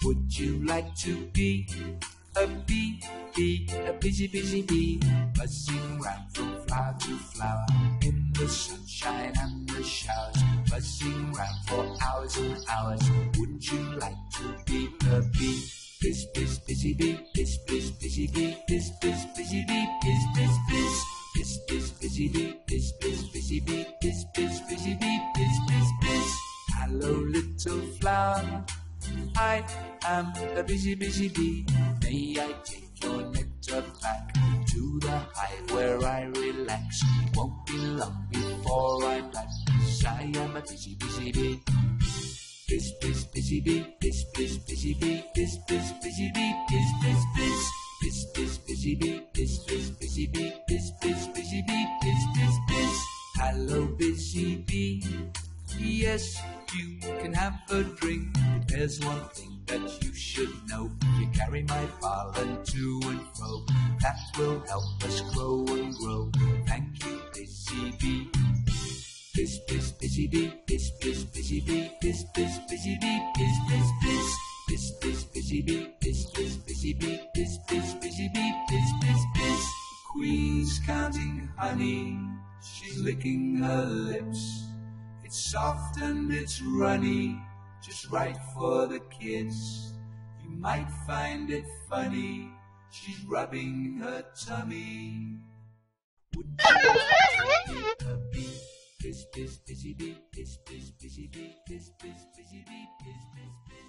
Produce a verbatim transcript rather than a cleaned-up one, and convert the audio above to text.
Would you like to be a bee, bee, a busy, busy bee, buzzing round from flower to flower, in the sunshine and the showers, buzzing round for hours and hours? Wouldn't you like to be a bee? Biz, biz, busy bee, biz, biz, busy bee, biz, biz, busy bee, biz, biz, biz, biz, biz, busy bee, biz, biz, busy bee, biz, biz, busy bee, biz, biz, biz. Hello, little flower, I am a busy, busy bee. May I take your nectar back to the hive where I relax? It won't be long before I'm back, 'cause I am a busy, busy bee. Biz, biz, busy bee, biz, biz, busy bee, biz, biz, busy bee, biz, biz, biz, biz, biz, busy bee, biz, biz, busy bee, biz, biz, busy bee, biz, biz, biz. Hello, busy bee. Yes, you can have a drink, but there's one thing that you should know. If you carry my pollen to and fro, that will help us grow and grow. Thank you, busy bee. Biz, biz, busy bee, biz, biz, busy bee, biz, biz, busy bee, biz, biz, biz, biz, biz, busy bee, biz, biz, busy bee, biz, biz, busy bee, biz, biz, biz. Queen's counting honey, she's licking her lips. It's soft and it's runny, just right for the kids. You might find it funny, she's rubbing her tummy. Would you like to be a bee? Biz, biz, busy bee, biz, biz, busy bee, biz, biz, busy bee, biz, biz, biz.